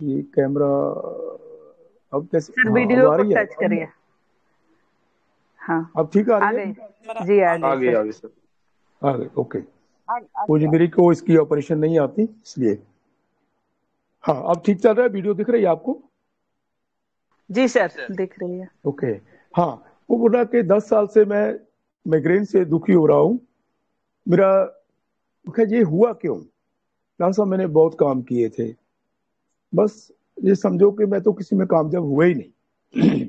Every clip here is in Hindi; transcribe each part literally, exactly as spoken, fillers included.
ये कैमरा अब कैसे, सर हाँ अब वीडियो आ को रही है। टच करिए। हाँ, अब ठीक आ आ रही है। गई। जी आ आ गई गई सर। आ गई सर। आ गई, ओके। आ, आ वो गई जो आ मेरी गई। को इसकी ऑपरेशन नहीं आती इसलिए। हाँ अब ठीक चल रहा है, वीडियो दिख रही है आपको। जी सर दिख रही है। ओके। हाँ, वो बोला कि दस साल से मैं माइग्रेन से दुखी हो रहा हूँ। मेरा खैर ये हुआ क्यों। डॉक्टर साहब मैंने बहुत काम किए थे, बस ये समझो कि मैं तो किसी में कामयाब हुआ ही नहीं।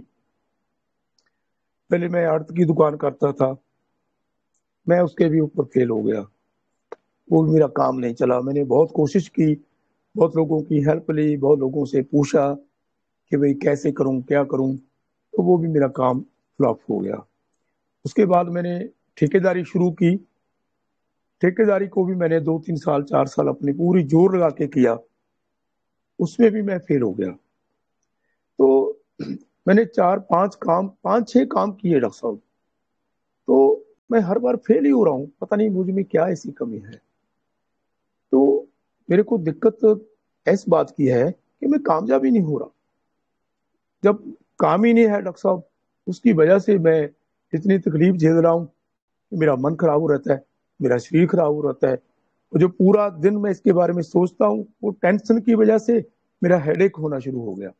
पहले मैं आर्ट की दुकान करता था, मैं उसके भी ऊपर फेल हो गया। वो भी मेरा काम नहीं चला। मैंने बहुत कोशिश की, बहुत लोगों की हेल्प ली, बहुत लोगों से पूछा कि भाई कैसे करूं क्या करूं, तो वो भी मेरा काम फ्लॉप हो गया। उसके बाद मैंने ठेकेदारी शुरू की। ठेकेदारी को भी मैंने दो तीन साल चार साल अपनी पूरी जोर लगा के किया, उसमें भी मैं फेल हो गया। तो मैंने चार पांच काम पांच छह काम किए डॉक्टर साहब, तो मैं हर बार फेल ही हो रहा हूँ। पता नहीं मुझ में क्या ऐसी कमी है। तो मेरे को दिक्कत इस बात की है कि मैं कामयाब ही नहीं हो रहा। जब काम ही नहीं है डॉक्टर साहब, उसकी वजह से मैं इतनी तकलीफ झेल रहा हूँ। मेरा मन खराब हो रहता है, मेरा शरीर खराब हो रहता है, और जो पूरा दिन मैं इसके बारे में सोचता हूँ वो टेंशन की वजह से मेरा हेडेक होना शुरू हो गया।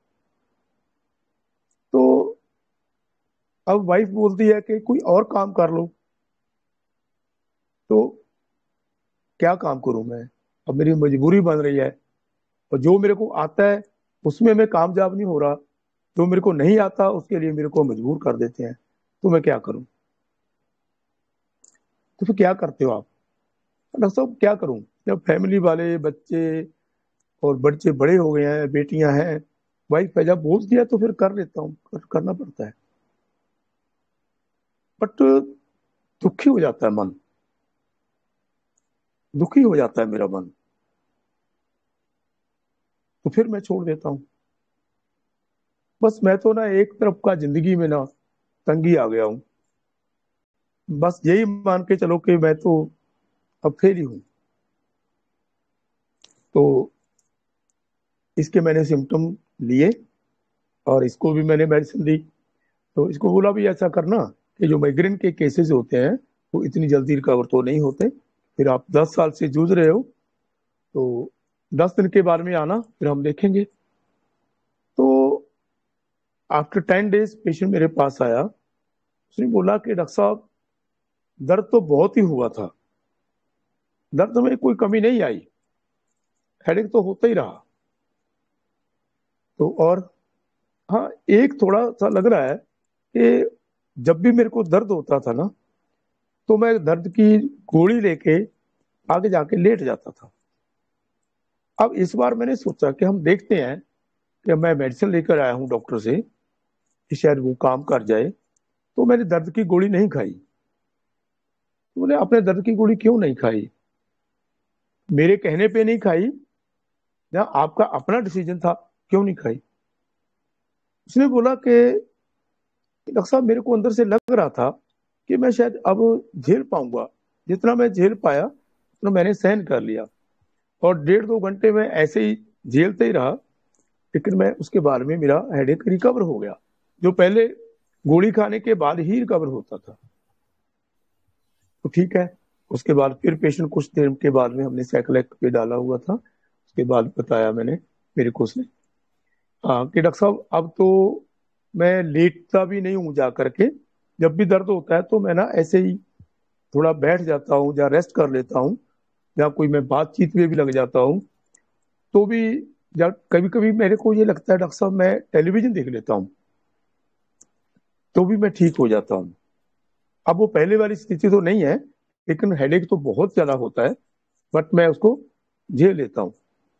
तो अब वाइफ बोलती है कि कोई और काम कर लो, तो क्या काम करूं मैं। अब मेरी मजबूरी बन रही है, और जो मेरे को आता है उसमें मैं कामयाब नहीं हो रहा, जो मेरे को नहीं आता उसके लिए मेरे को मजबूर कर देते हैं। तो मैं क्या करूं। तो फिर क्या करते हो आप। डॉक्टर साहब क्या करूं, जब फैमिली वाले बच्चे और बच्चे बड़े हो गए हैं, बेटियां हैं, वाइफ है, जब बोल दिया तो फिर कर लेता हूँ, कर, करना पड़ता है। बट दुखी हो जाता है मन, दुखी हो जाता है मेरा मन, तो फिर मैं छोड़ देता हूँ। बस मैं तो ना एक तरफ का जिंदगी में ना तंगी आ गया हूँ। बस यही मान के चलो कि मैं तो अब फेल ही हूँ। तो इसके मैंने सिम्टम लिए, और इसको भी मैंने मेडिसिन दी। तो इसको बोला भी ऐसा करना कि जो माइग्रेन के केसेस होते हैं वो इतनी जल्दी रिकवर तो नहीं होते। फिर आप दस साल से जूझ रहे हो, तो दस दिन के बाद में आना, फिर हम देखेंगे। तो आफ्टर टेन डेज पेशेंट मेरे पास आया। उसने बोला कि डॉक्टर साहब दर्द तो बहुत ही हुआ था, दर्द में कोई कमी नहीं आई, हेडेक तो होता ही रहा। तो और हाँ, एक थोड़ा सा लग रहा है कि जब भी मेरे को दर्द होता था ना, तो मैं दर्द की गोली लेके आगे जाके लेट जाता था। अब इस बार मैंने सोचा कि हम देखते हैं कि मैं मेडिसिन लेकर आया हूँ डॉक्टर से, कि शायद वो काम कर जाए। तो मैंने दर्द की गोली नहीं खाई। तो बोले आपने दर्द की गोली क्यों नहीं खाई। मेरे कहने पे नहीं खाई, या आपका अपना डिसीजन था, क्यों नहीं खाई। उसने बोला कि डॉक्टर साहब मेरे को अंदर से लग रहा था कि मैं शायद अब झेल पाऊंगा, जितना मैं झेल पाया उतना मैंने सहन कर लिया। और डेढ़ दो घंटे में ऐसे ही झेलते ही रहा, लेकिन मैं उसके बाद में मेरा हेडेक रिकवर हो गया, जो पहले गोली खाने के बाद ही रिकवर होता था। तो ठीक है। उसके बाद फिर पेशेंट कुछ देर के बाद में हमने साइकिल पे डाला हुआ था। उसके बाद बताया मैंने मेरे को उसने, हाँ कि डॉक्टर साहब अब तो मैं लेटता भी नहीं हूँ जा करके। जब भी दर्द होता है तो मैं ना ऐसे ही थोड़ा बैठ जाता हूँ या रेस्ट कर लेता हूँ, या कोई मैं बातचीत में भी लग जाता हूँ। तो भी जब कभी कभी मेरे को ये लगता है डॉक्टर साहब मैं टेलीविजन देख लेता हूँ, तो भी मैं ठीक हो जाता हूँ। अब वो पहले वाली स्थिति तो नहीं है, लेकिन हेडेक तो बहुत ज्यादा होता है, बट मैं उसको झेल लेता हूँ।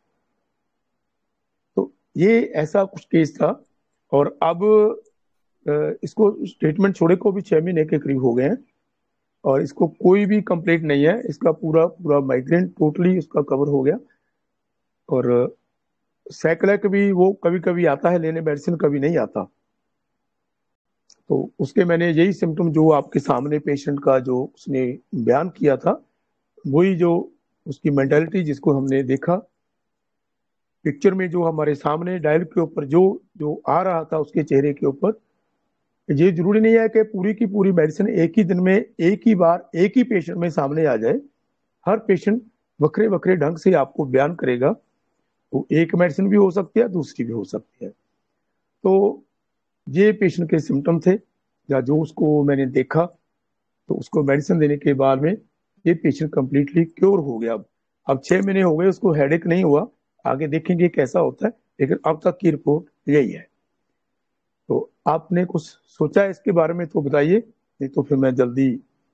तो ये ऐसा कुछ केस था। और अब अ, इसको ट्रीटमेंट छोड़े को भी छह महीने के करीब हो गए हैं, और इसको कोई भी कंप्लेंट नहीं है। इसका पूरा पूरा माइग्रेन टोटली उसका कवर हो गया। और सैकलैक भी वो कभी कभी आता है लेने मेडिसिन, कभी नहीं आता। तो उसके मैंने यही सिम्टम जो आपके सामने पेशेंट का जो उसने बयान किया था, वही जो उसकी मेंटालिटी जिसको हमने देखा, पिक्चर में जो हमारे सामने डायल के ऊपर जो जो आ रहा था उसके चेहरे के ऊपर, ये जरूरी नहीं है कि पूरी की पूरी मेडिसिन एक ही दिन में एक ही बार एक ही पेशेंट में सामने आ जाए। हर पेशेंट वक्रे वक्रे ढंग से आपको बयान करेगा। तो एक मेडिसिन भी हो सकती है, दूसरी भी हो सकती है। तो ये पेशेंट के सिम्टम थे, या जो उसको मैंने देखा, तो उसको मेडिसिन देने के बाद में ये पेशेंट कंप्लीटली क्योर हो गया। अब अब छह महीने हो गए, उसको हेडेक नहीं हुआ। आगे देखेंगे कैसा होता है, लेकिन अब तक की रिपोर्ट यही है। तो आपने कुछ सोचा है इसके बारे में तो बताइए, नहीं तो फिर मैं जल्दी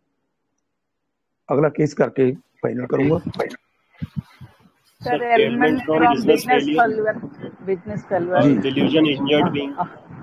अगला केस करके फाइनल करूंगा। Sir, element from business failure, business failure जी, delusion, injured being,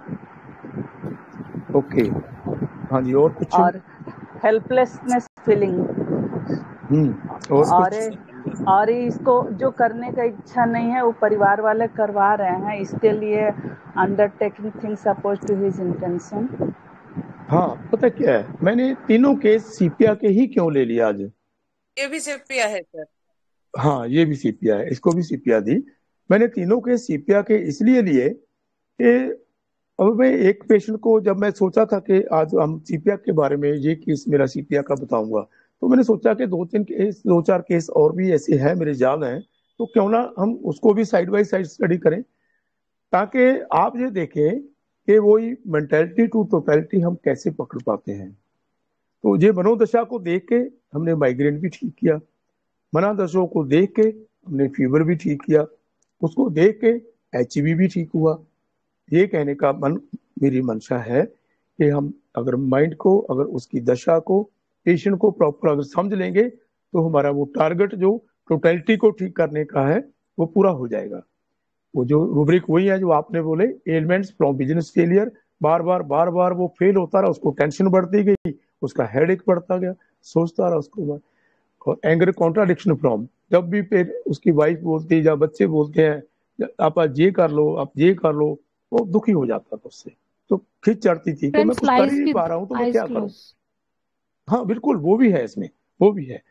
ओके, हाँ जी, और कुछ? और हेल्पलेसनेस फीलिंग, हम्म और और कुछ? और इसको जो करने का इच्छा नहीं है वो परिवार वाले करवा रहे हैं, इसके लिए undertaking things oppose to his intention. हाँ, पता क्या है, मैंने तीनों केस सीपिया के ही क्यों ले लिया आज। ये भी सीपिया है सर? हाँ, ये भी सीपिया है, इसको भी सीपिया दी। मैंने तीनों के सीपिया के इसलिए लिए कि अब मैं एक पेशेंट को, जब मैं सोचा था कि आज हम सीपिया के बारे में ये केस मेरा सीपिया का बताऊंगा, तो मैंने सोचा कि दो तीन केस, दो चार केस और भी ऐसे हैं मेरे याद हैं, तो क्यों ना हम उसको भी साइड बाय साइड स्टडी करें, ताकि आप ये देखें कि वही मेंटेलिटी टू टोटलिटी हम कैसे पकड़ पाते हैं। तो ये मनोदशा को देख के हमने माइग्रेन भी ठीक किया, मनोदशाओं को देख के हमने फीवर भी ठीक किया, उसको देख के एच भी ठीक हुआ। ये कहने का मन मेरी मंशा है कि हम अगर माइंड को, अगर उसकी दशा को, पेशेंट को प्रॉपर अगर समझ लेंगे, तो हमारा वो टारगेट जो टोटलिटी को ठीक करने का है वो पूरा हो जाएगा। वो जो रूब्रिक वही है जो आपने बोले, एलिमेंट्स फ्रॉम बिजनेस फेलियर। बार बार बार बार वो फेल होता रहा, उसको टेंशन बढ़ती गई, उसका हेडेक बढ़ता गया, सोचता रहा उसको। और एंगर कॉन्ट्राडिक्शन फ्रॉम, जब भी फिर उसकी वाइफ बोलती है या बच्चे बोलते हैं आप आज ये कर लो, आप ये कर लो, वो दुखी हो जाता था उससे, तो खिंच चढ़ती थी कि मैं कुछ कर ही नहीं पा रहा हूँ, तो मैं क्या करूँ। हाँ बिल्कुल, वो भी है इसमें, वो भी है।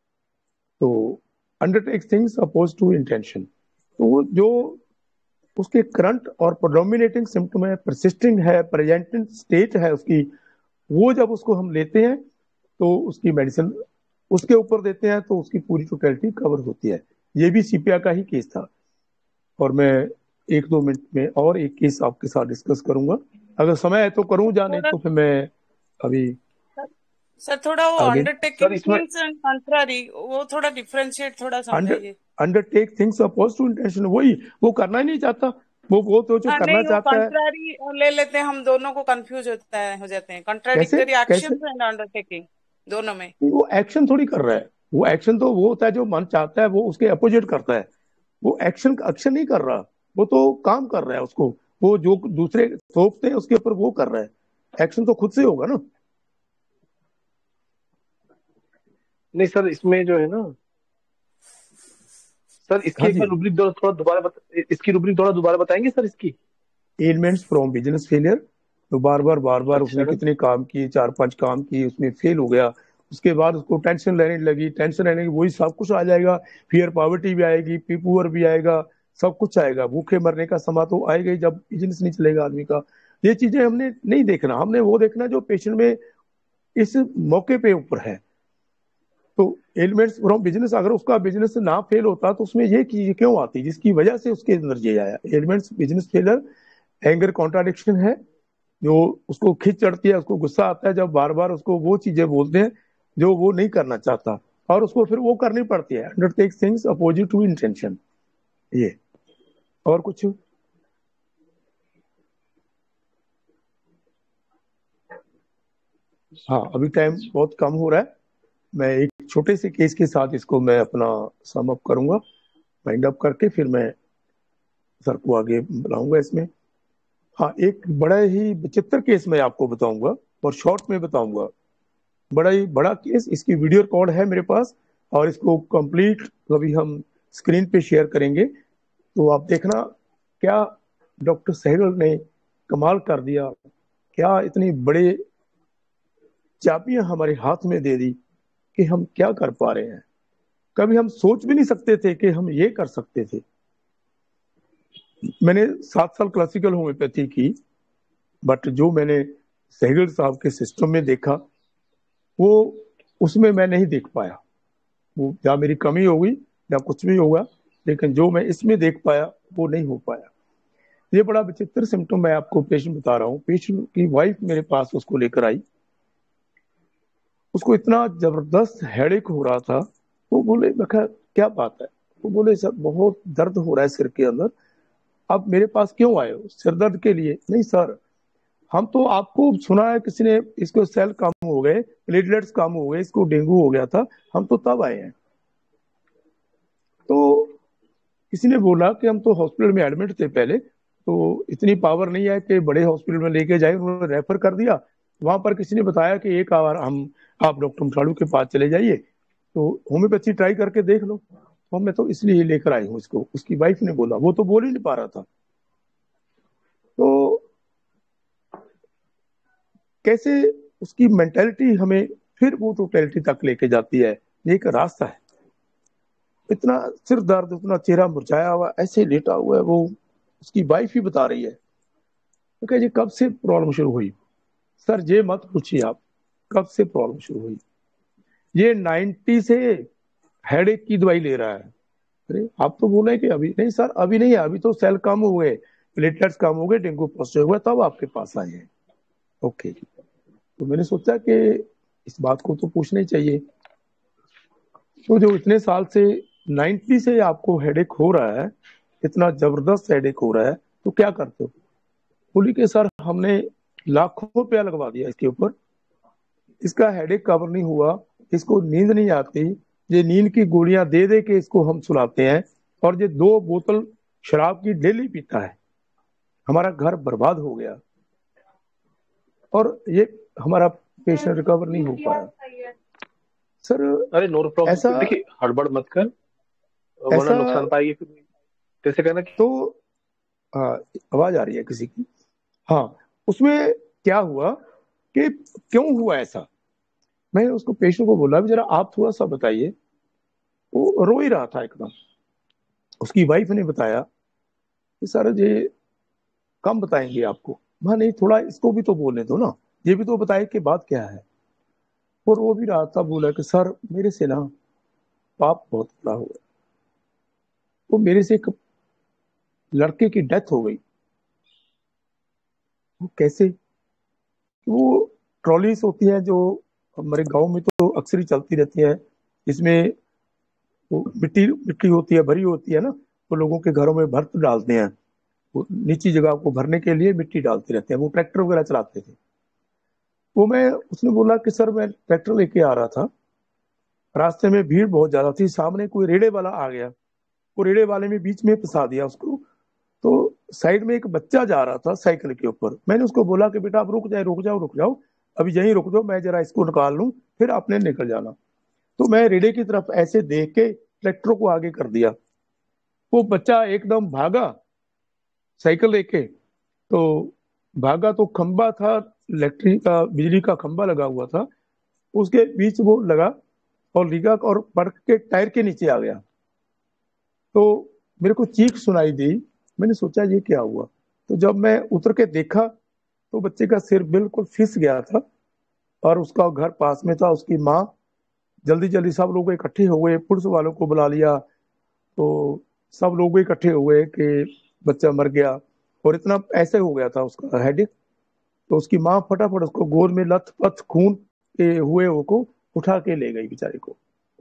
तो undertake things oppose to intention, तो जो उसके करंट और प्रोडोमिनेटिंग सिम्टम है, परसिस्टिंग है, प्रेजेंटिंग स्टेट है उसकी, वो जब उसको हम लेते हैं तो उसकी मेडिसिन उसके ऊपर देते हैं, तो उसकी पूरी टोटलिटी कवर होती है। ये भी सीपिया का ही केस था। और मैं एक दो मिनट में और एक केस आपके साथ डिस्कस करूंगा, अगर समय है तो करूं, या नहीं तो फिर मैं अभी सर थोड़ा वो आगे। अंडरटेकिंग थिंग्स एंड कंट्रारी, वो थोड़ा डिफरेंशिएट थोड़ा समझाइए। Undertake things oppose to intention, वही वो करना ही नहीं चाहता, वो वो तो जो हाँ, करना नहीं, वो चाहता है। कंट्रारी ले लेते हैं, हम दोनों को कंफ्यूज होता है हो जाते हैं, कैसे कंट्राडिक्टरी कैसे एक्शंस एंड अंडरटेकिंग दोनों में। वो एक्शन थोड़ी कर रहा है, वो एक्शन तो वो होता है जो मन चाहता है वो उसके अपोजिट करता है। वो एक्शन एक्शन नहीं कर रहा, वो तो काम कर रहा है, उसको वो जो दूसरे थोपते हैं उसके ऊपर वो कर रहा है। एक्शन तो खुद से होगा ना। नहीं सर, इसमें जो है ना सर, इसकी हाँ एक जी, बार रूब्रिक थोड़ा दोबारा बता, इसकी रूब्रिक थोड़ा दोबारा बताएंगे सर इसकी। एलिमेंट्स फ्रॉम बिजनेस फेलियर, तो बार बार बार बार अच्छा उसने कितने काम किए, चार पांच काम किए, उसमें फेल हो गया। उसके बाद उसको टेंशन लेने लगी, टेंशन लेने की वही सब कुछ आ जाएगा, फियर पॉवर्टी भी आएगी, पुअर भी आएगा, सब कुछ आएगा। भूखे मरने का समा तो आएगा ही जब बिजनेस नहीं चलेगा आदमी का। ये चीजें हमने नहीं देखना, हमने वो देखना जो पेशेंट में इस मौके पे ऊपर है। तो एलिमेंट्स फ्रॉम बिजनेस, अगर उसका बिजनेस ना फेल होता तो उसमें ये चीज क्यों आती जिसकी वजह से उसके अंदर ये आया। Elements business failure, anger contradiction है, जो उसको खिंच चढ़ती है, उसको गुस्सा आता है जब बार बार उसको वो चीजें बोलते हैं जो वो नहीं करना चाहता, और उसको फिर वो करनी पड़ती है। Undertake things opposite to intention. ये और कुछ? हाँ, अभी टाइम बहुत कम हो रहा है, मैं एक छोटे से केस के साथ इसको मैं अपना सम अप करूंगा, माइंड अप करके फिर मैं सर को आगे बुलाऊंगा इसमें। हाँ, एक बड़ा ही विचित्र केस मैं आपको बताऊंगा और शॉर्ट में बताऊंगा। बड़ा ही बड़ा केस, इसकी वीडियो रिकॉर्ड है मेरे पास, और इसको कंप्लीट कभी हम स्क्रीन पे शेयर करेंगे, तो आप देखना क्या डॉक्टर सहगल ने कमाल कर दिया, क्या इतनी बड़े चाबियां हमारे हाथ में दे दी कि हम क्या कर पा रहे हैं। कभी हम सोच भी नहीं सकते थे कि हम ये कर सकते थे। मैंने सात साल क्लासिकल होम्योपैथी की, बट जो मैंने सहगल साहब के सिस्टम में देखा वो उसमें मैं नहीं देख पाया। वो या मेरी कमी होगी या कुछ भी होगा, लेकिन जो मैं इसमें देख पाया वो नहीं हो पाया। ये बड़ा विचित्र सिम्टम मैं आपको पेशेंट बता रहा हूँ। पेशेंट की वाइफ मेरे पास उसको लेकर आई, उसको इतना जबरदस्त हेडेक हो रहा था। वो बोले, मैं कहा क्या बात है? वो बोले सर बहुत दर्द हो रहा है सिर के अंदर। आप मेरे पास क्यों आए हो? सिर दर्द के लिए? नहीं सर, हम तो आपको सुना है किसी ने इसको सेल कम हो गए, प्लेटलेट्स कम हो गए, इसको डेंगू हो गया था, हम तो तब आए हैं। तो किसी ने बोला कि हम तो हॉस्पिटल में एडमिट थे पहले, तो इतनी पावर नहीं है कि बड़े हॉस्पिटल में लेके जाए। उन्होंने रेफर कर दिया। वहां पर किसी ने बताया कि एक बार हम आप डॉक्टर मसाड़ू के पास चले जाइए, तो होम्योपैथी ट्राई करके देख लो। तो मैं तो इसलिए लेकर आई हूँ इसको। उसकी वाइफ ने बोला, वो तो बोल ही नहीं पा रहा था। तो कैसे उसकी मेंटेलिटी हमें फिर वो टोटलिटी तक लेके जाती है, ये एक रास्ता है। इतना सिर दर्द, इतना चेहरा मुरझाया हुआ, ऐसे लेटा हुआ है वो। उसकी वाइफ ही बता रही है। तो कह जी कब से प्रॉब्लम शुरू हुई? सर ये मत पूछिए आप, कब से प्रॉब्लम शुरू हुई? ये नाइन्टी से हेडेक की दवाई ले रहा है। अरे आप तो बोले कि अभी नहीं सर, अभी नहीं है, अभी तो सेल कम हो गए, प्लेटलेट्स कम हो गए, डेंगू पॉजिटिव हुआ, तब आपके पास आए हैं। ओके जी। तो मैंने सोचा कि इस बात को तो पूछना ही चाहिए। तो जो इतने साल से नाइन्टी से आपको हेडेक हो रहा है, इतना जबरदस्त हेडेक हो रहा है, तो क्या करते हो? बोली कि सर हमने लाखों रुपया लगवा दिया इसके ऊपर, इसका हेडेक कवर नहीं हुआ, इसको नींद नहीं आती, ये नींद की गोलियां दे दे के इसको हम सुलाते हैं, और ये दो बोतल शराब की डेली पीता है, हमारा घर बर्बाद हो गया, और ये हमारा पेशेंट रिकवर नहीं हो पाया। सर अरे नो प्रॉब्लम, ऐसा देखिए हड़बड़ मत कर, वरना ऐसा नुकसान पाएगी फिर। कैसे कहना कि तो हाँ, आवाज आ रही है किसी की? हाँ, उसमें क्या हुआ कि क्यों हुआ ऐसा? मैं उसको पेशेंट को बोला, जरा आप थोड़ा सा बताइए। वो रो ही रहा था एकदम। उसकी वाइफ ने बताया कि सर ये कम बताएंगे आपको। मैं नहीं, थोड़ा इसको भी तो बोलने दो ना, ये भी तो बताए कि बात क्या है। वो रो भी रहा था, बोला कि सर मेरे से ना पाप बहुत बड़ा हुआ। वो मेरे से एक लड़के की डेथ हो गई। वो कैसे? वो ट्रॉलीज होती है जो हमारे गांव में तो अक्सर ही चलती रहती है, इसमें वो मिट्टी मिट्टी होती है, भरी होती है ना, वो लोगों के घरों में भर डालते हैं। वो नीची जगह को भरने के लिए मिट्टी डालते रहते हैं। वो ट्रैक्टर वगैरह चलाते थे। वो मैं उसने बोला कि सर मैं ट्रैक्टर लेके आ रहा था, रास्ते में भीड़ बहुत ज्यादा थी, सामने कोई रेड़े वाला आ गया, वो रेड़े वाले में बीच में फंसा दिया उसको। तो साइड में एक बच्चा जा रहा था साइकिल के ऊपर। मैंने उसको बोला कि बेटा आप रुक जाए, रुक जाओ रुक जाओ, अभी यहीं रुक जाओ, मैं जरा इसको निकाल लूं, फिर आपने निकल जाना। तो मैं रेड़े की तरफ ऐसे देख के ट्रैक्टर को आगे कर दिया। वो बच्चा एकदम भागा साइकिल लेके, तो भागा तो खंबा था, इलेक्ट्रिक का बिजली का खंबा लगा हुआ था, उसके बीच वो लगा और लिगा और पड़ के टायर के नीचे आ गया। तो मेरे को चीख सुनाई दी। मैंने सोचा ये क्या हुआ। तो जब मैं उतर के देखा तो बच्चे का सिर बिल्कुल फिस गया था, और उसका घर पास में था। उसकी माँ जल्दी जल्दी सब लोग इकट्ठे हो गए, पुलिस वालों को बुला लिया। तो सब लोग इकट्ठे हो गए कि बच्चा मर गया, और इतना ऐसे हो गया था उसका हेडेक। तो उसकी माँ फटाफट उसको गोद में लथ पथ खून के हुए वो को उठा के ले गई बेचारे को।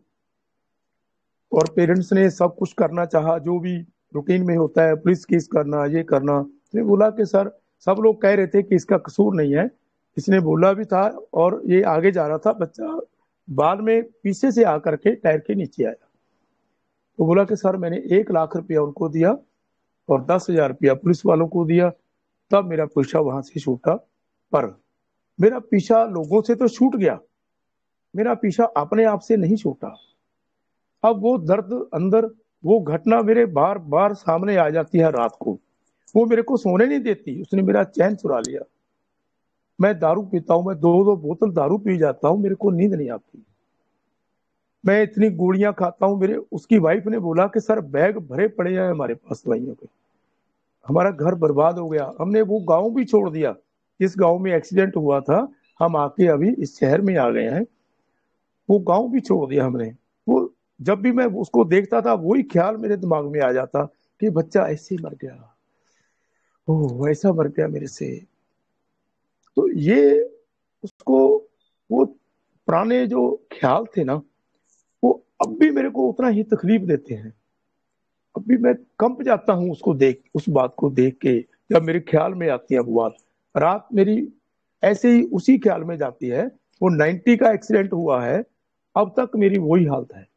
और पेरेंट्स ने सब कुछ करना चाहा, जो भी रूटीन में होता है, पुलिस केस करना, ये करना। उसने बोला कि सर सब लोग कह रहे थे कि इसका कसूर नहीं है, इसने बोला भी था, और ये आगे जा रहा था, बच्चा बाद में पीछे से आकर के टायर के नीचे आया। तो बोला कि सर मैंने एक लाख रुपया उनको दिया और दस हजार रुपया पुलिस वालों को दिया, तब मेरा पीछा वहां से छूटा। पर मेरा पीछा लोगों से तो छूट गया, मेरा पीछा अपने आप से नहीं छूटा। अब वो दर्द अंदर, वो घटना मेरे बार बार सामने आ जाती है रात को। वो मेरे को सोने नहीं देती, उसने मेरा चैन चुरा लिया। मैं दारू पीता हूँ, मैं दो दो बोतल दारू पी जाता हूँ, मेरे को नींद नहीं आती। मैं इतनी गोलियां खाता हूँ। मेरे उसकी वाइफ ने बोला कि सर बैग भरे पड़े हैं हमारे पास दवाइयों के, हमारा घर बर्बाद हो गया, हमने वो गांव भी छोड़ दिया। इस गांव में एक्सीडेंट हुआ था, हम आके अभी इस शहर में आ गए हैं, वो गांव भी छोड़ दिया हमने। वो जब भी मैं उसको देखता था वही ख्याल मेरे दिमाग में आ जाता कि बच्चा ऐसे मर गया, ओह वैसा मर गया मेरे से। तो ये उसको वो पुराने जो ख्याल थे ना, वो अब भी मेरे को उतना ही तकलीफ देते हैं। अब भी मैं कंप जाता हूँ उसको देख, उस बात को देख के, जब मेरे ख्याल में आती है वो बात। रात मेरी ऐसे ही उसी ख्याल में जाती है। वो नाइन्टी का एक्सीडेंट हुआ है, अब तक मेरी वही हालत है।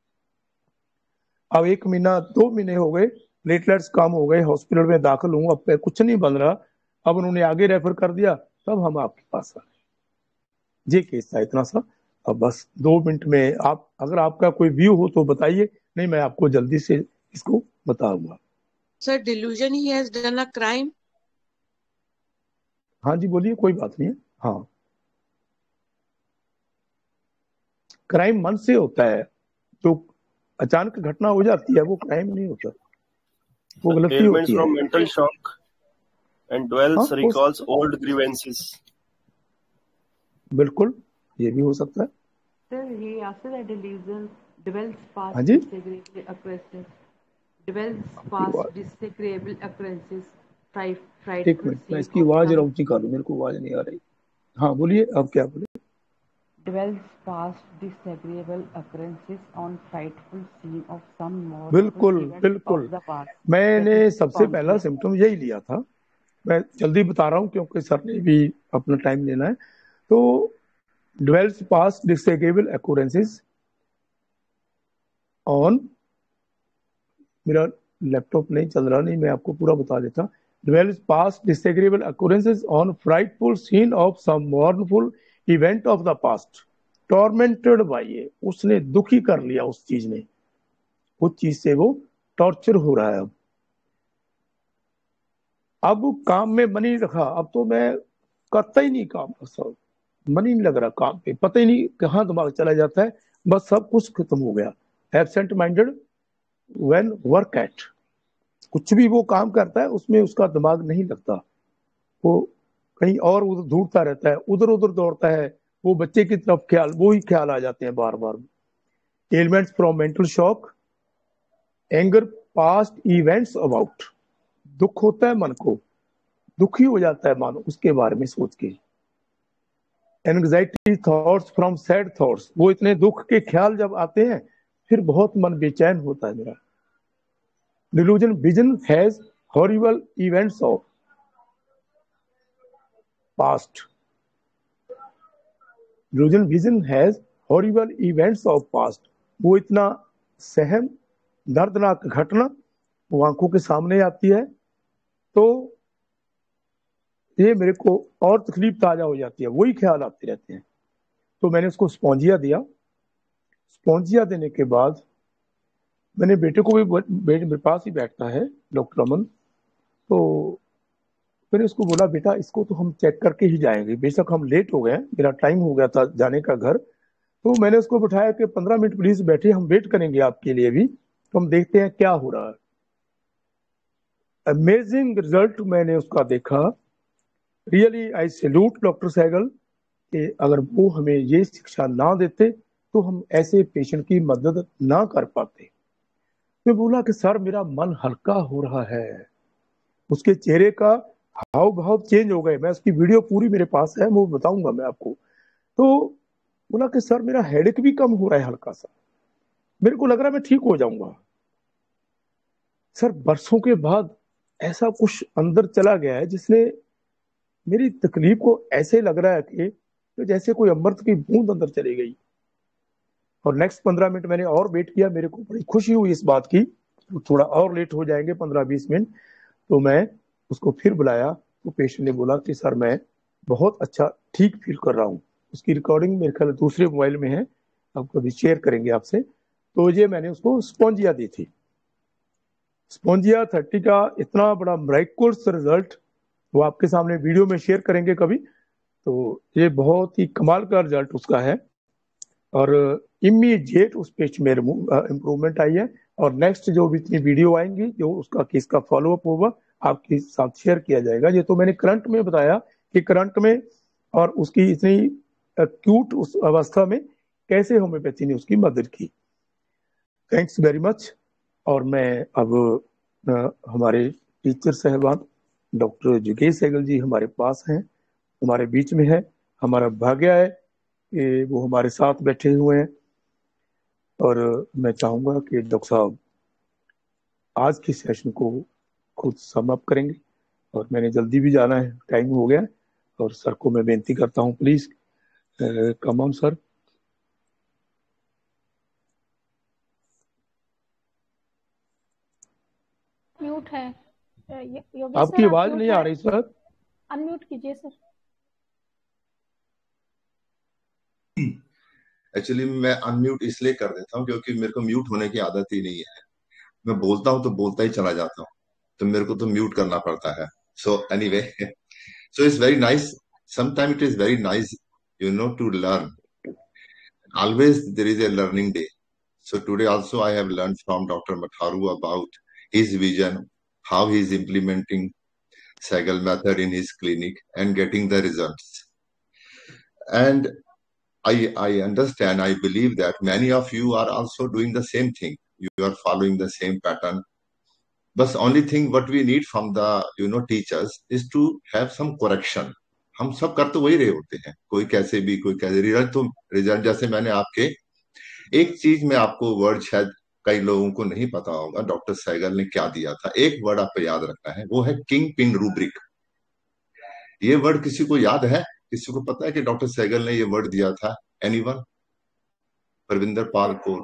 अब एक महीना दो महीने हो गए, प्लेटलेट्स कम हो गए, हॉस्पिटल में दाखिल हूँ, अब कुछ नहीं बन रहा। अब उन्होंने आगे रेफर कर दिया, तब हम आपके पास आए। ये केस था इतना सा। अब बस दो मिनट में आप, अगर आपका कोई व्यू हो तो बताइए, नहीं मैं आपको जल्दी से इसको बताऊंगा। Sir delusion he has done a crime. हाँ जी बोलिए, कोई बात नहीं है। हाँ, क्राइम मन से होता है, जो अचानक घटना हो जाती है वो क्राइम नहीं होता, वो गलती ailments होती है। from mental shock and dwells हाँ, हो recalls सकता old grievances. है, बिल्कुल ये भी हो सकता है। Sir, he after that delusion develops हाँ past जी, disagreeable occurrences, develops आपकी past आवाज, disagreeable occurrences, fright, एक frightful मिनट मैं scene इसकी of आवाज some राउची कर लूं, मेरे को आवाज नहीं आ रही। हाँ बोलिए, अब क्या बोले। develops past disagreeable occurrences on frightful scene of some mournful बिल्कुल event of बिल्कुल, the past. That मैंने is सबसे पहला spontaneous. सिम्टम यही लिया था। मैं जल्दी बता रहा हूँ क्योंकि सर ने भी अपना टाइम लेना है। तो dwells past disagreeable occurrences on, मेरा लैपटॉप नहीं चल रहा, नहीं मैं आपको पूरा बता देता। dwells past disagreeable occurrences on frightful scene of some mournful event of the past, tormented by ये, उसने दुखी कर लिया उस चीज ने, उस चीज से वो टॉर्चर हो रहा है। अब अब काम में मन ही रखा, अब तो मैं करता ही नहीं काम, सब मन ही नहीं लग रहा काम पे, पता ही नहीं कहाँ दिमाग चला जाता है, बस सब कुछ खत्म हो गया। Absent minded when work at, कुछ भी वो काम करता है उसमें उसका दिमाग नहीं लगता, वो कहीं और उधर ढूंढता रहता है, उधर उधर दौड़ता है, वो बच्चे की तरफ ख्याल, वो ही ख्याल आ जाते हैं बार बार। Elements from mental shock, anger past events about, दुख होता है मन को, दुखी हो जाता है मन उसके बारे में सोच के। Anxiety thoughts from sad thoughts, वो इतने दुख के ख्याल जब आते हैं फिर बहुत मन बेचैन होता है मेरा। Delusion vision has horrible events of past, delusion vision has horrible events of past, वो इतना सहम दर्दनाक घटना वो आंखों के सामने आती है तो ये मेरे को और तकलीफ ताजा हो जाती है, वही ख्याल आते रहते हैं। तो मैंने उसको स्पॉन्जिया दिया। स्पॉन्जिया देने के बाद मैंने बेटे को भी, बेटे मेरे पास ही बैठता है डॉक्टर अमन, तो मैंने उसको बोला बेटा इसको तो हम चेक करके ही जाएंगे, बेशक हम लेट हो गए, मेरा टाइम हो गया था जाने का घर। तो मैंने उसको बिठाया कि पंद्रह मिनट प्लीज बैठिए, हम वेट करेंगे आपके लिए भी, तो हम देखते हैं क्या हो रहा है। अमेजिंग रिजल्ट मैंने उसका देखा। Really I salute doctor Sehgal कि अगर वो हमें ये शिक्षा ना देते तो हम ऐसे पेशेंट की मदद ना कर पाते। मैं बोला कि सर मेरा मन हल्का हो रहा है, उसके चेहरे का हाव भाव चेंज हो गए। मैं उसकी वीडियो पूरी मेरे पास है, वो बताऊंगा मैं आपको। तो बोला कि सर मेरा हेडेक भी कम हो रहा है हल्का सा, मेरे को लग रहा है मैं ठीक हो जाऊंगा। सर बरसों के बाद ऐसा कुछ अंदर चला गया है जिसने मेरी तकलीफ को ऐसे लग रहा है कि तो जैसे कोई अमृत की बूंद अंदर चली गई। और नेक्स्ट पंद्रह मिनट मैंने और वेट किया, मेरे को बड़ी खुशी हुई इस बात की, तो थोड़ा और लेट हो जाएंगे पंद्रह बीस मिनट। तो मैं उसको फिर बुलाया तो पेशेंट ने बोला कि सर मैं बहुत अच्छा ठीक फील कर रहा हूँ। उसकी रिकॉर्डिंग मेरे ख्याल दूसरे मोबाइल में है, आप कभी शेयर करेंगे आपसे। तो ये मैंने उसको स्पॉन्जिया दी थी। स्पॉन्जिया थर्टी का इतना बड़ा मिरेकल्स रिजल्ट वो आपके सामने वीडियो में शेयर करेंगे कभी। तो ये बहुत ही कमाल का रिजल्ट उसका है और इमीडिएट उस पेश में इम्प्रूवमेंट आई है। और नेक्स्ट जो भी इतनी वीडियो आएंगी जो उसका केस का फॉलोअप होगा आपके साथ शेयर किया जाएगा। ये तो मैंने करंट में बताया कि करंट में और उसकी इतनी एक्यूट उस अवस्था में कैसे होम्योपैथी ने उसकी मदद की। Thanks very much. और मैं अब आ, हमारे टीचर साहबान डॉक्टर योगेश सहगल जी हमारे पास हैं, हमारे बीच में है। हमारा भाग्य है कि वो हमारे साथ बैठे हुए हैं। और मैं चाहूँगा कि डॉक्टर साहब आज के सेशन को खुद सम अप करेंगे, और मैंने जल्दी भी जाना है, टाइम हो गया। और सर को मैं बेनती करता हूँ, please come on sir. Mute है योगेश आपकी सर, आवाज आप नहीं आ रही सर। अनम्यूट कीजिए सर। एक्चुअली मैं अनम्यूट इसलिए कर देता हूँ क्योंकि मेरे को म्यूट होने की आदत ही नहीं है। मैं बोलता हूँ तो बोलता ही चला जाता हूँ, तो मेरे को तो म्यूट करना पड़ता है। So anyway, so it's very nice, sometime it is very nice you know to learn. Always there is a learning day. So today also I have learned from Doctor Matharu about his vision, how he is implementing Sehgal method in his clinic and getting the results. And I, I understand, I believe that many of you are also doing the same thing. You are following the same pattern. But only thing what we need from the you know teachers is to have some correction. हम सब कर तो वही रहे होते हैं, कोई कैसे भी कोई कैसे रिजल्ट तो रिजल्ट जैसे मैंने आपके एक चीज में आपको वर्ड शायद कई लोगों को नहीं पता होगा, डॉक्टर सहगल ने क्या दिया था। एक वर्ड आपको याद रखना है, वो है किंग पिन रूब्रिक। ये वर्ड किसी को याद है? किसी को पता है कि डॉक्टर सहगल ने ये वर्ड दिया था? एनीवन? परविंदर पाल को?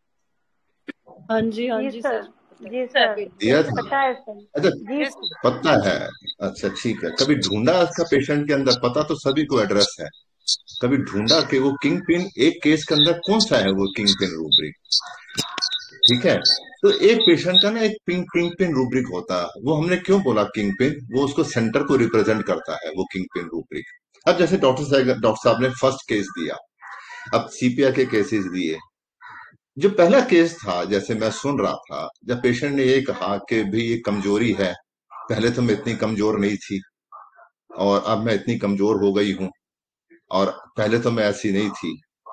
हाँ जी हाँ जी सर, जी सर, दिया था? पता है सर। अच्छा, जी पता है। अच्छा ठीक है, कभी ढूंढा उसका पेशेंट के अंदर? पता तो सभी को एड्रेस है, कभी ढूंढा कि वो किंग पिन एक केस के अंदर कौन सा है वो किंग पिन रूब्रिक? ठीक है, तो एक पेशेंट का ना एक पिंग किंग पिन रूब्रिक होता है। वो हमने क्यों बोला किंग पिन? वो उसको सेंटर को रिप्रेजेंट करता है, वो किंग पिन रूब्रिक। अब जैसे डॉक्टर डॉक्टर साहब ने फर्स्ट केस दिया, अब सीपीआर के केसेस दिए। जो पहला केस था, जैसे मैं सुन रहा था, जब पेशेंट ने ये कहा कि भाई ये कमजोरी है, पहले तो मैं इतनी कमजोर नहीं थी और अब मैं इतनी कमजोर हो गई हूं, और पहले तो मैं ऐसी नहीं थी।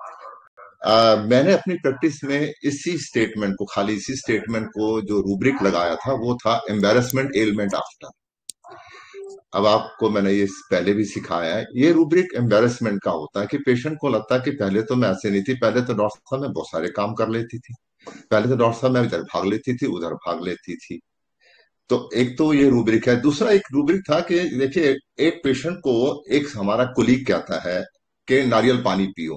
आ, मैंने अपनी प्रैक्टिस में इसी स्टेटमेंट को, खाली इसी स्टेटमेंट को जो रूब्रिक लगाया था वो था एम्बेरसमेंट एलिमेंट आफ्टर। अब आपको मैंने ये पहले भी सिखाया है, ये रूब्रिक एम्बेरसमेंट का होता है कि पेशेंट को लगता है कि पहले तो मैं ऐसे नहीं थी, पहले तो डॉक्टर साहब मैं बहुत सारे काम कर लेती थी, पहले तो डॉक्टर साहब मैं इधर भाग लेती थी उधर भाग लेती थी। तो एक तो ये रूब्रिक है। दूसरा एक रूब्रिक था कि देखिए, एक पेशेंट को एक हमारा कुलीग कहता है कि नारियल पानी पियो।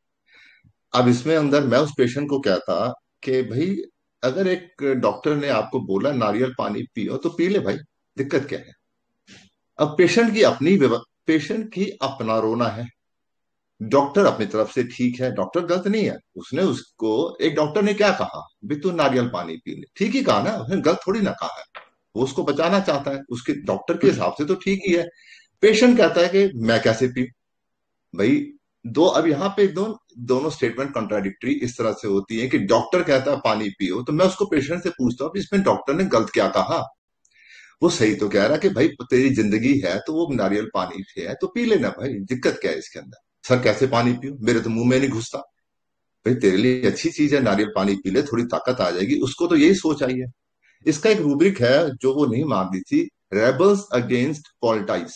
अब इसमें अंदर मैं उस पेशेंट को कहता कि भाई अगर एक डॉक्टर ने आपको बोला नारियल पानी पियो तो पी ले भाई, दिक्कत क्या है? अब पेशेंट की अपनी पेशेंट की अपना रोना है, डॉक्टर अपनी तरफ से ठीक है, डॉक्टर गलत नहीं है। उसने उसको, एक डॉक्टर ने क्या कहा, भाई तू नारियल पानी पी ले, ठीक ही कहा ना, उसने गलत थोड़ी ना कहा है, वो उसको बचाना चाहता है, उसके डॉक्टर के हिसाब से तो ठीक ही है। पेशेंट कहता है कि मैं कैसे पीऊं भाई? दो, अब यहाँ पे दो, दोनों स्टेटमेंट कॉन्ट्राडिक्टरी इस तरह से होती है कि डॉक्टर कहता है पानी पियो, तो मैं उसको पेशेंट से पूछता हूँ इसमें डॉक्टर ने गलत क्या कहा? वो सही तो कह रहा कि भाई तेरी जिंदगी है तो वो नारियल पानी है तो पी लेना भाई, दिक्कत क्या है इसके अंदर? सर कैसे पानी पियो, मेरे तो मुंह में नहीं घुसता। भाई तेरे लिए अच्छी चीज है, नारियल पानी पी ले, थोड़ी ताकत आ जाएगी। उसको तो यही सोच आई है। इसका एक रूब्रिक है जो वो नहीं मान दी थी, रेबल्स अगेंस्ट पॉलिटाइज।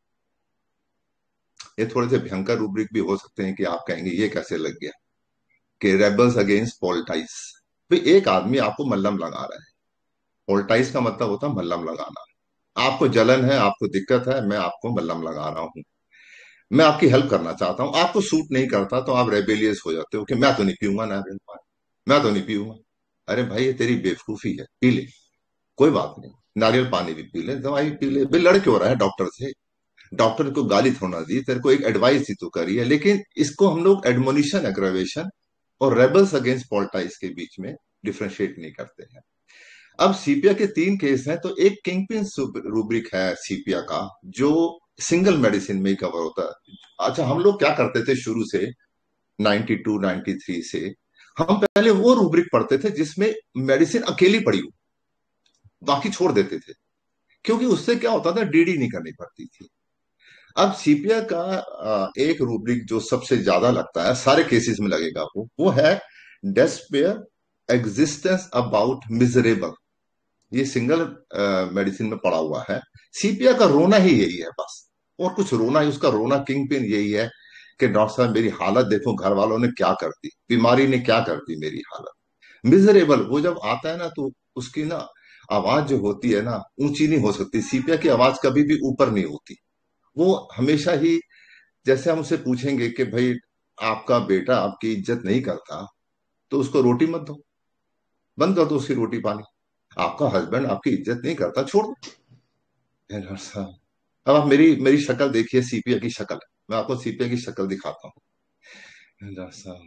ये थोड़े से भयंकर रूब्रिक भी हो सकते हैं कि आप कहेंगे ये कैसे लग गया, कि रेबल्स अगेंस्ट पॉलिटाइज। भाई एक आदमी आपको मल्लम लगा रहा है, पॉलिटाइज का मतलब होता है मल्लम लगाना। आपको जलन है, आपको दिक्कत है, मैं आपको मल्लम लगा रहा हूं, मैं आपकी हेल्प करना चाहता हूं। आपको सूट नहीं करता तो आप रेबेलियस हो जाते हो कि मैं तो नहीं पीऊंगा नारियल पानी, मैं तो नहीं पीऊंगा। अरे भाई ये तेरी बेवकूफी है, पी ले, कोई बात नहीं, नारियल पानी भी पी ले, दवाई पी ले। भाई लड़ क्यों रहा है डॉक्टर से? डॉक्टर को गाली थोड़ा दी, तेरे को एक एडवाइस ही तो करी है। लेकिन इसको हम लोग एडमोनिशन, एग्रावेशन और रेबल्स अगेंस्ट पॉलिटाइज के बीच में डिफ्रेंशिएट नहीं करते हैं। अब सीपिया के तीन केस हैं, तो एक किंगपिन रूब्रिक है सीपिया का जो सिंगल मेडिसिन में ही कवर होता है। अच्छा, हम लोग क्या करते थे शुरू से बानवे, तिरानवे से, हम पहले वो रूब्रिक पढ़ते थे जिसमें मेडिसिन अकेली पड़ी हो, बाकी छोड़ देते थे। क्योंकि उससे क्या होता था, डीडी नहीं करनी पड़ती थी। अब सीपीआर का अ, एक रूब्रिक जो सबसे ज्यादा लगता है, सारे केसेस में लगेगा वो वो है डेस्पेयर एग्जिस्टेंस अबाउट मिजरेबल। ये सिंगल मेडिसिन में पड़ा हुआ है। सीपीआर का रोना ही यही है बस, और कुछ रोना ही, उसका रोना किंग पिन यही है कि डॉक्टर साहब मेरी हालत देखो, घर वालों ने क्या कर दी, बीमारी ने क्या कर दी मेरी हालत। मिजरेबल वो जब आता है ना, तो उसकी ना आवाज जो होती है ना, ऊंची नहीं हो सकती। सीपीआर की आवाज कभी भी ऊपर नहीं होती। वो हमेशा ही, जैसे हम उसे पूछेंगे कि भाई आपका बेटा आपकी इज्जत नहीं करता, तो उसको रोटी मत दो, बंद कर दो उसकी रोटी पानी। आपका हस्बैंड आपकी इज्जत नहीं करता, छोड़ दो। है डॉक्टर साहब। अब आप मेरी मेरी शक्ल देखिए, सीपीआर की शक्ल, मैं आपको सीपीआर की शक्ल दिखाता हूँ। डॉक्टर साहब,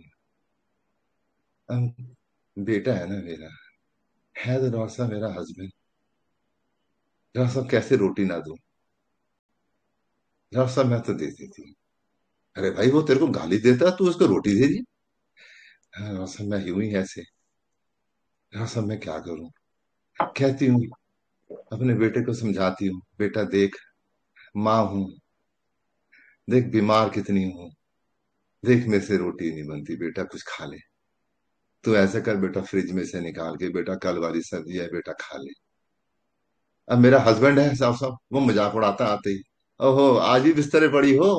अब बेटा है ना मेरा, है तो डॉक्टर साहब मेरा हस्बैंड। डॉक्टर साहब कैसे रोटी ना दूं? डॉक्टर साहब मैं तो देती थी। अरे भाई वो तेरे को गाली देता है, तू उसको रोटी दे दी। हाँ डॉक्टर साहब मैं यूं ही ऐसे। डॉक्टर साहब मैं क्या करूं? कहती हूँ, अपने बेटे को समझाती हूँ, बेटा देख माँ हूं, देख बीमार कितनी हूं, देख मेरे से रोटी नहीं बनती, बेटा कुछ खा ले। तो ऐसा कर बेटा, फ्रिज में से निकाल के, बेटा कल वाली सब्जी है बेटा खा ले। अब मेरा हस्बैंड है साहब साहब, वो मजाक उड़ाता आते ही, ओहो आज ही बिस्तरे पड़ी हो,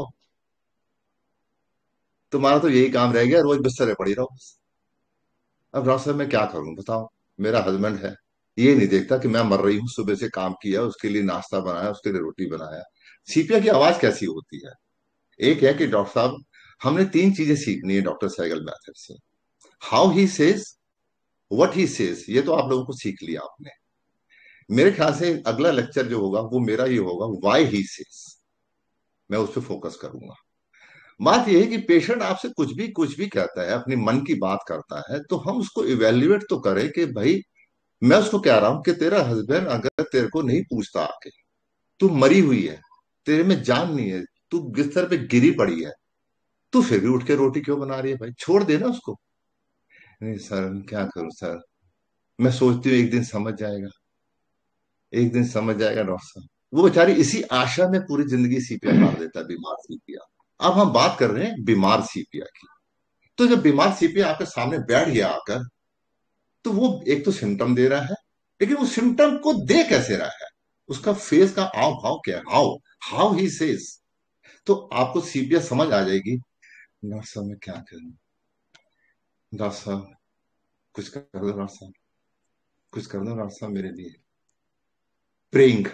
तुम्हारा तो यही काम रह गया, रोज बिस्तरे पड़ी रहो। अब डॉक्टर साहब मैं क्या करूं बताओ? मेरा हस्बैंड है, ये नहीं देखता कि मैं मर रही हूँ, सुबह से काम किया, उसके लिए नाश्ता बनाया, उसके लिए रोटी बनाया। सीपिया की आवाज कैसी होती है? एक है कि डॉक्टर साहब हमने तीन चीजें सीखनी है डॉक्टर सहगल मैथड से। How he says, what he says, ये तो आप लोगों को सीख लिया आपने। मेरे ख्याल से अगला लेक्चर जो होगा वो मेरा ही होगा, व्हाई ही सेज, मैं उस पर फोकस करूंगा। बात यह है कि पेशेंट आपसे कुछ भी कुछ भी कहता है, अपनी मन की बात करता है, तो हम उसको इवेल्युएट तो करें कि भाई मैं उसको कह रहा हूं कि तेरा हस्बैंड अगर तेरे को नहीं पूछता आके, तू मरी हुई है, तेरे में जान नहीं है, तू बिस्तर पे गिरी पड़ी है, तू फिर भी उठ के रोटी क्यों बना रही है? भाई छोड़ देना उसको। नहीं सर क्या करूं सर, मैं सोचती हूँ एक दिन समझ जाएगा, एक दिन समझ जाएगा डॉक्टर साहब। वो बेचारी इसी आशा में पूरी जिंदगी सीपिया मार देता है, बीमार सीपिया। अब हम बात कर रहे हैं बीमार सीपिया की। तो जब बीमार सीपिया आपके सामने बैठ गया आकर, तो वो एक तो सिम्टम दे रहा है, लेकिन वो सिम्टम को दे कैसे रहा है, उसका फेस का आव भाव क्या है, हाउ हाउ ही सेज, तो आपको सीपिया समझ आ जाएगी। डॉक्टर साहब मैं क्या करूं? डॉक्टर साहब कुछ कर दो, डॉक्टर साहब कुछ कर दो, डॉक्टर साहब मेरे लिए प्रेइंग।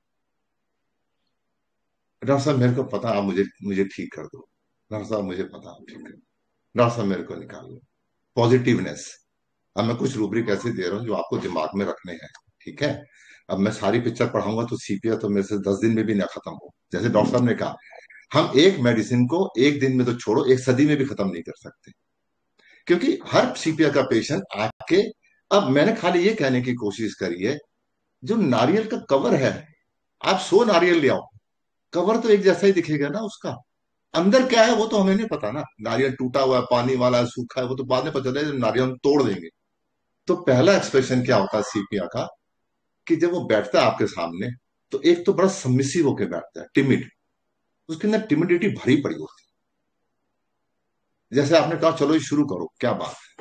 डॉक्टर साहब मेरे को पता, आप मुझे मुझे ठीक कर दो, डॉक्टर साहब मुझे पता आप ठीक कर दो, डॉक्टर साहब मेरे को निकाल दो। पॉजिटिवनेस। अब मैं कुछ रूब्रिक ऐसे दे रहा हूँ जो आपको दिमाग में रखने हैं, ठीक है? अब मैं सारी पिक्चर पढ़ाऊंगा तो सीपिया तो मेरे से दस दिन में भी ना खत्म हो। जैसे डॉक्टर साहब ने कहा, हम एक मेडिसिन को एक दिन में तो छोड़ो, एक सदी में भी खत्म नहीं कर सकते, क्योंकि हर सीपिया का पेशेंट आके, अब मैंने खाली ये कहने की कोशिश करी है, जो नारियल का कवर है, आप सौ नारियल ले आओ, कवर तो एक जैसा ही दिखेगा ना, उसका अंदर क्या है वो तो हमें नहीं पता ना। नारियल टूटा हुआ है, पानी वाला है, सूखा है, वो तो बाद में पता चलेगा, नारियल हम तोड़ देंगे। तो पहला एक्सप्रेशन क्या होता है सीपिया का, कि जब वो बैठता है आपके सामने, तो एक तो बड़ा सबमिसिव होकर बैठता है, टिमिड, उसके अंदर टिमिडिटी भरी पड़ी होती है। जैसे आपने कहा चलो ये शुरू करो, क्या बात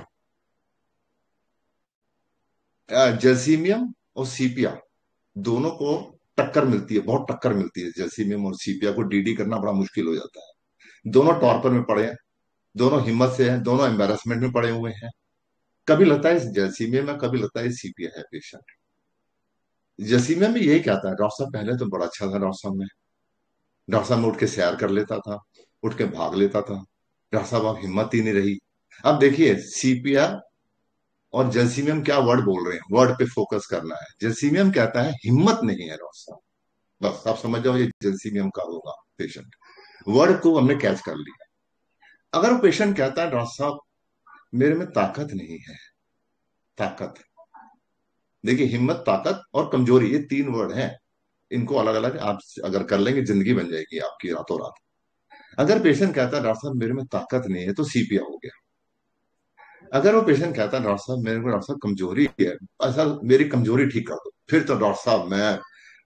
है, जेल्सीमियम और सीपिया दोनों को टक्कर मिलती है, बहुत टक्कर मिलती है। जेल्सीमियम और सीपिया को डीडी करना बड़ा मुश्किल हो जाता है। दोनों टॉर्पर में पड़े हैं, दोनों हिम्मत से हैं, दोनों एम्बेरसमेंट में पड़े हुए हैं। कभी लगता है जेल्सीमियम में, कभी लगता है सीपिया है पेशेंट। जेल्सीमियम में यही कहता है, डॉक्टर साहब पहले तो बड़ा अच्छा था, डॉक्टर साहब में डॉक्टर साहब में उठ के सैर कर लेता था, उठ के भाग लेता था, डॉक्टर साहब अब हिम्मत ही नहीं रही। अब देखिए सीपिया और जेल्सीमियम क्या वर्ड बोल रहे हैं, वर्ड पे फोकस करना है। जेल्सीमियम कहता है हिम्मत नहीं है डॉक्टर साहब, बस आप समझ जाओ ये जेल्सीमियम का होगा पेशेंट। वर्ड को हमने कैच कर लिया। अगर वो पेशेंट कहता है डॉक्टर साहब मेरे में ताकत नहीं है, ताकत, देखिए हिम्मत, ताकत और कमजोरी, ये तीन वर्ड हैं, इनको अलग अलग आप अगर कर लेंगे जिंदगी बन जाएगी आपकी रातों रात। अगर पेशेंट कहता है डॉक्टर साहब मेरे में ताकत नहीं है, तो सीपिया हो गया। अगर वो पेशेंट कहता है डॉक्टर साहब मेरे को डॉक्टर साहब कमजोरी है, ऐसा मेरी कमजोरी ठीक कर दो, फिर तो डॉक्टर साहब मैं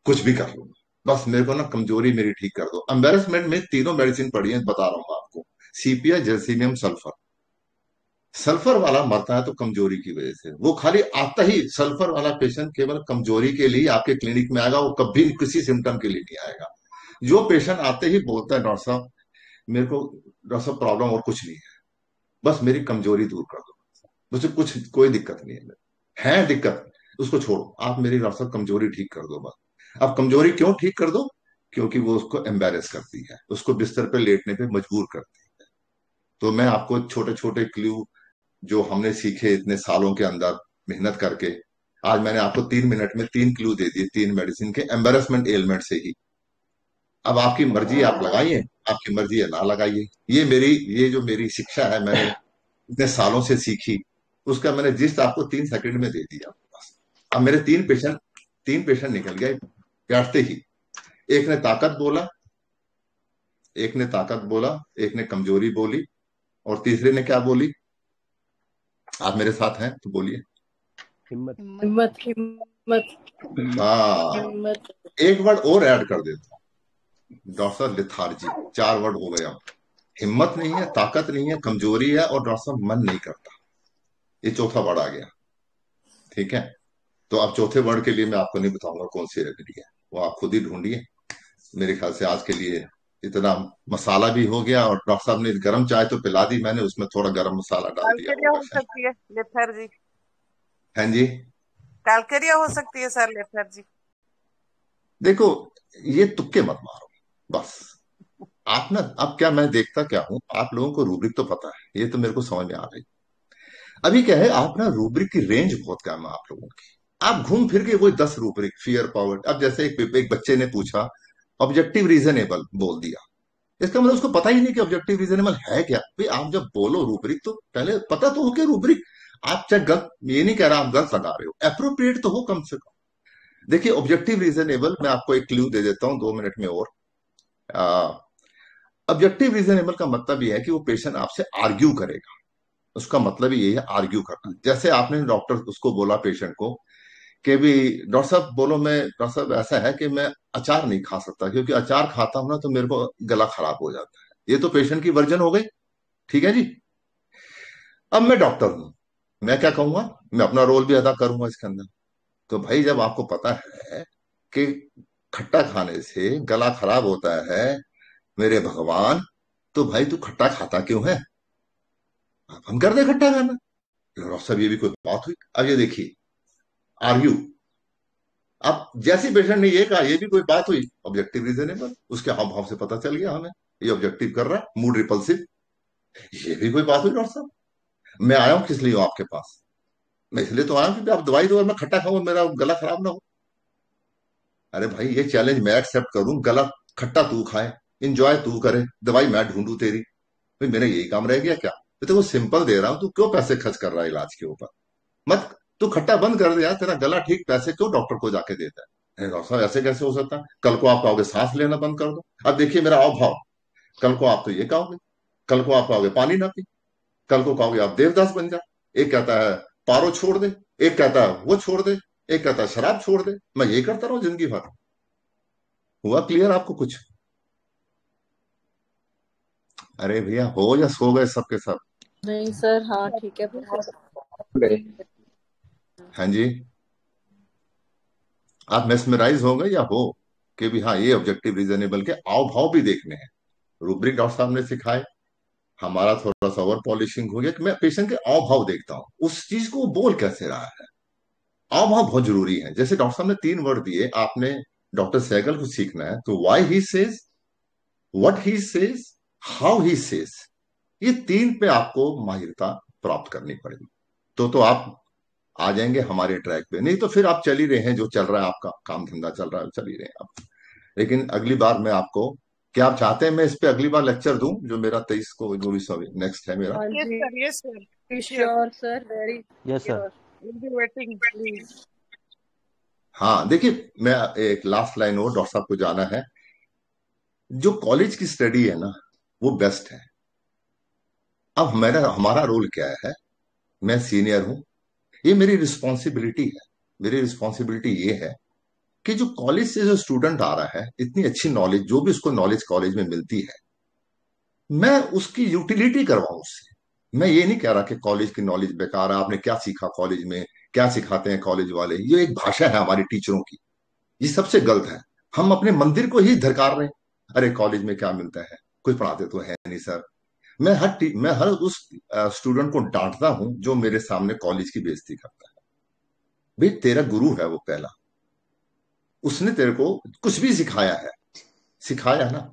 कुछ भी कर लूंगा, बस मेरे को ना कमजोरी मेरी ठीक कर दो। एम्बेरसमेंट में तीनों मेडिसिन पड़ी है, बता रहा हूँ आपको, सीपिया, जर्सीनियम, सल्फर। सल्फर वाला मरता है तो कमजोरी की वजह से, वो खाली आता ही सल्फर वाला पेशेंट केवल कमजोरी के लिए आपके क्लिनिक में आएगा, वो कभी किसी सिम्टम के लिए नहीं आएगा। जो पेशेंट आते ही बोलता है डॉक्टर साहब मेरे को, डॉक्टर साहब प्रॉब्लम और कुछ नहीं है, बस मेरी कमजोरी दूर कर दो, मुझे कुछ कोई दिक्कत नहीं है, है दिक्कत उसको छोड़ो, आप मेरी डॉक्टर साहब कमजोरी ठीक कर दो बस। अब कमजोरी क्यों ठीक कर दो? क्योंकि वो उसको एम्बेरस करती है, उसको बिस्तर पे लेटने पे मजबूर करती है। तो मैं आपको छोटे छोटे क्लू जो हमने सीखे इतने सालों के अंदर मेहनत करके, आज मैंने आपको तीन मिनट में तीन क्लू दे दिए, तीन मेडिसिन के एम्बेरसमेंट एलिमेंट से ही। अब आपकी मर्जी, आप लगाइए, आपकी मर्जी है ना लगाइए। ये मेरी ये जो मेरी शिक्षा है, मैंने इतने सालों से सीखी, उसका मैंने जिस्ट आपको तीन सेकंड में दे दिया बस। अब मेरे तीन पेशेंट तीन पेशेंट निकल गए बैठते ही। एक ने ताकत बोला, एक ने ताकत बोला, एक ने कमजोरी बोली, और तीसरे ने क्या बोली? आप मेरे साथ हैं तो बोलिए। हिम्मत हिम्मत हिम्मत हाँ, हिम्मत। एक वर्ड और ऐड कर देता हूं, डॉक्टर लिथार्जी, चार वर्ड हो गए। अब हिम्मत नहीं है, ताकत नहीं है, कमजोरी है, और डॉक्टर साहब मन नहीं करता, ये चौथा वर्ड आ गया। ठीक है, तो अब चौथे वर्ड के लिए मैं आपको नहीं बताऊंगा कौन सी रेमेडी है, वो आप खुद ही ढूंढिए। मेरे ख्याल से आज के लिए इतना मसाला भी हो गया, और डॉक्टर साहब ने गर्म चाय तो पिला दी मैंने, उसमें थोड़ा गर्म मसाला डाल दिया कैलकेरिया हो होगा शायद। सकती है लेथर्जी, हाँ जी, कैलकेरिया हो सकती है सर लेथर्जी। देखो ये तुक्के मत मारो बस। आप ना, अब क्या मैं देखता क्या हूं, आप लोगों को रूब्रिक तो पता है, ये तो मेरे को समझ में आ रही। अभी क्या है, आप ना रूब्रिक की रेंज बहुत कम है आप लोगों की, आप घूम फिर के वही दस रूब्रिक, फियर पावर। अब जैसे एक, एक बच्चे ने पूछा ऑब्जेक्टिव रीजनेबल बोल दिया, इसका मतलब उसको पता ही नहीं कि ऑब्जेक्टिव रीजनेबल है क्या। भाई आप जब बोलो रूब्रिक तो पहले पता तो हो कि रूब्रिक, आप चाहे गलत, ये नहीं कह रहा आप गलत लगा रहे हो, अप्रोप्रिएट तो हो कम से कम। देखिए ऑब्जेक्टिव रीजनेबल, मैं आपको एक क्लू दे देता हूं दो मिनट में और। ऑब्जेक्टिव रीजनेबल का मतलब ये है कि वो पेशेंट आपसे आर्ग्यू करेगा, उसका मतलब ही ये है आर्ग्यू करना। जैसे आपने डॉक्टर उसको बोला पेशेंट को कि भी डॉक्टर साहब बोलो, मैं डॉक्टर साहब ऐसा है कि मैं अचार नहीं खा सकता, क्योंकि अचार खाता हूं ना तो मेरे को गला खराब हो जाता है। ये तो पेशेंट की वर्जन हो गई, ठीक है जी। अब मैं डॉक्टर हूं, मैं क्या कहूंगा, मैं अपना रोल भी अदा करूंगा इसके अंदर। तो भाई जब आपको पता है कि खट्टा खाने से गला खराब होता है, मेरे भगवान, तो भाई तू खट्टा खाता क्यों है? अब हम कर दे खट्टा खाना। डॉक्टर साहब ये भी कोई बात हुई? अब ये देखिए आर्ग्यू, अब जैसी पेशेंट ने ये कहा ये भी कोई बात हुई, ऑब्जेक्टिव रीजनेबल, उसके हाव भाव से पता चल गया हमें ये ऑब्जेक्टिव कर रहा है, मूड रिपल्सिव, ये भी कोई बात हुई डॉक्टर साहब। मैं आया हूं किस लिए हूं आपके पास? मैं इसलिए तो आया हूं कि आप दवाई दो और मैं खट्टा खाऊं, मेरा गला खराब ना हो। अरे भाई ये चैलेंज मैं एक्सेप्ट करूं, गला खट्टा तू खाए, इंजॉय तू करे, दवाई मैं ढूंढू तेरी, भाई मेरा यही काम रह गया क्या? मैं तो वो सिंपल दे रहा हूं, तू क्यों पैसे खर्च कर रहा है इलाज के ऊपर? मत, तू खट्टा बंद कर दे यार, तेरा गला ठीक, पैसे क्यों डॉक्टर को जाके देता है? अरे डॉक्टर साहब ऐसे कैसे हो सकता है? कल को आप कहोगे सांस लेना बंद कर दो, अब देखिए मेरा अव भाव, कल को आप तो ये कहोगे, कल को आप कहोगे पानी ना पी, कल को कहोगे आप देवदास बन जा। एक कहता है पारो छोड़ दे, एक कहता है वो छोड़ दे, एक कहता है शराब छोड़ दे, मैं यही करता रहूं जिंदगी भर। हुआ क्लियर आपको कुछ? अरे भैया हो या सो गए सबके सब? नहीं सर, हाँ ठीक है प्रोफेसर। हाँ जी, आप मेस्मराइज हो गए या हो कि भी हाँ ये ऑब्जेक्टिव रीजनेबल के आव भाव भी देखने हैं। रूब्रिक डॉक्टर साहब ने सिखाए, हमारा थोड़ा सा ओवर पॉलिशिंग हो गया कि मैं पेशेंट के आव भाव देखता हूं, उस चीज को वो बोल कैसे रहा है। आव भाव बहुत जरूरी है। जैसे डॉक्टर साहब ने तीन वर्ड दिए, आपने डॉक्टर सहगल को सीखना है तो why he says, what he says, how he says, ये तीन पे आपको माहिरता प्राप्त करनी पड़ेगी, तो तो आप आ जाएंगे हमारे ट्रैक पे। नहीं तो फिर आप चल ही रहे हैं, जो चल रहा है आपका काम धंधा चल रहा है चल ही रहे हैं आप। लेकिन अगली बार मैं आपको, क्या आप चाहते हैं मैं इस पे अगली बार लेक्चर दूं, जो मेरा तेईस को जो भी सॉरी नेक्स्ट है मेरा? हाँ यस जी, sir, yes sir, sure sir, very yes sir. Sure. Will be waiting please. हाँ देखिए, मैं एक लास्ट लाइन और डॉक्टर साहब को जाना है, जो कॉलेज की स्टडी है ना वो बेस्ट है। अब मेरा हमारा रोल क्या है, मैं सीनियर हूं, ये मेरी रिस्पॉन्सिबिलिटी है। मेरी रिस्पॉन्सिबिलिटी ये है कि जो कॉलेज से जो स्टूडेंट आ रहा है, इतनी अच्छी नॉलेज जो भी उसको नॉलेज कॉलेज में मिलती है, मैं उसकी यूटिलिटी करवाऊं उससे। मैं ये नहीं कह रहा कि कॉलेज की नॉलेज बेकार है, आपने क्या सीखा कॉलेज में, क्या सिखाते हैं कॉलेज वाले, ये एक भाषा है हमारी टीचरों की, ये सबसे गलत है। हम अपने मंदिर को ही धरकार रहे हैं। अरे कॉलेज में क्या मिलता है, कोई पढ़ाते तो है नहीं सर। मैं हर टी- मैं हर उस स्टूडेंट को डांटता हूं जो मेरे सामने कॉलेज की बेइज्जती करता है। भाई तेरा गुरु है वो पहला, उसने तेरे को कुछ भी सिखाया है, सिखाया ना,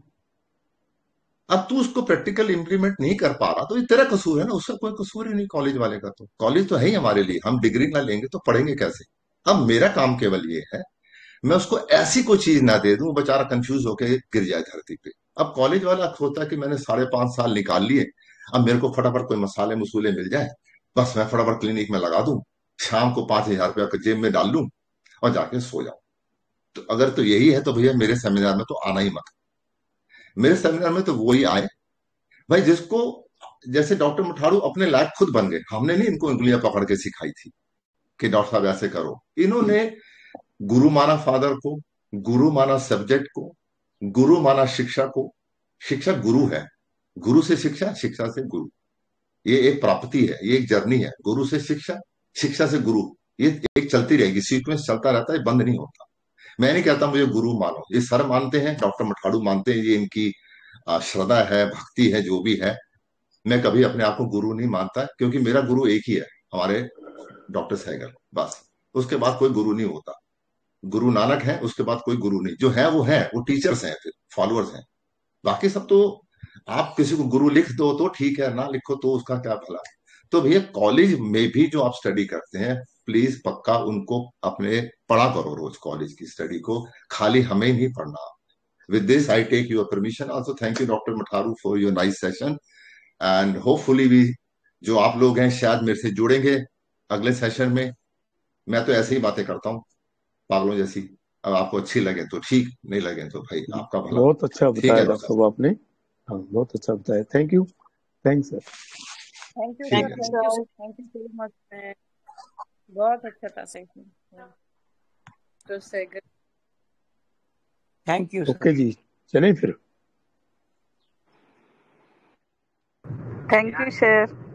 अब तू उसको प्रैक्टिकल इंप्लीमेंट नहीं कर पा रहा तो ये तेरा कसूर है ना, उसका कोई कसूर ही नहीं कॉलेज वाले का। तो कॉलेज तो है ही हमारे लिए, हम डिग्री ना लेंगे तो पढ़ेंगे कैसे। अब मेरा काम केवल ये है, मैं उसको ऐसी कोई चीज ना दे दूं बेचारा कंफ्यूज होके गिर जाए धरती पे। अब कॉलेज वाला सोचता है कि मैंने साढ़े पांच साल निकाल लिए, अब मेरे को फटाफट कोई मसाले मसूले मिल जाए, बस मैं फटाफट क्लिनिक में लगा दूं, शाम को पांच हजार रुपया जेब में डाल लूं और जाके सो जाऊं। तो अगर तो यही है तो भैया मेरे सेमिनार में तो आना ही मत। मेरे सेमिनार में तो वो ही आए भाई जिसको, जैसे डॉक्टर मठाड़ू अपने लायक खुद बन गए। हमने नहीं इनको उंगलियां पकड़ के सिखाई थी कि डॉक्टर साहब ऐसे करो, इन्होंने गुरु माना फादर को, गुरु माना सब्जेक्ट को, गुरु माना शिक्षा को। शिक्षा गुरु है, गुरु से शिक्षा, शिक्षा से गुरु, ये एक प्राप्ति है, ये एक जर्नी है। गुरु से शिक्षा, शिक्षा से गुरु, ये एक चलती रहेगी, सीक्वेंस चलता रहता है, बंद नहीं होता। मैं नहीं कहता मुझे गुरु मानो, ये सर मानते हैं, डॉक्टर मठाड़ू मानते हैं, ये इनकी आ, श्रद्धा है, भक्ति है, जो भी है। मैं कभी अपने आप को गुरु नहीं मानता, क्योंकि मेरा गुरु एक ही है, हमारे डॉक्टर सहगल, बस। उसके बाद कोई गुरु नहीं होता। गुरु नानक है, उसके बाद कोई गुरु नहीं। जो है वो है, वो टीचर्स हैं, फिर फॉलोअर्स हैं। बाकी सब तो आप किसी को गुरु लिख दो तो ठीक है, ना लिखो तो उसका क्या भला। तो भैया कॉलेज में भी जो आप स्टडी करते हैं, प्लीज पक्का उनको अपने पढ़ा करो, रोज कॉलेज की स्टडी को, खाली हमें नहीं पढ़ना। With this I take your permission also. Thank you doctor Matharu for your nice session, and hopefully भी जो आप लोग हैं शायद मेरे से जुड़ेंगे अगले सेशन में। मैं तो ऐसे ही बातें करता हूँ पागलों जैसी, अब आपको अच्छी लगे तो ठीक, नहीं लगे तो भाई आपका भला। बहुत अच्छा ठीक बताया है डॉक्टर डॉक्टर साहब आपने। हाँ बहुत अच्छा बताया, thank you. Thanks sir. Thank you ठीक सर, है। Thank you sir, thank you so much. बहुत अच्छा था सेशन तो Sehgal. Thank you okay sir. जी, चलें फिर। Thank you sir.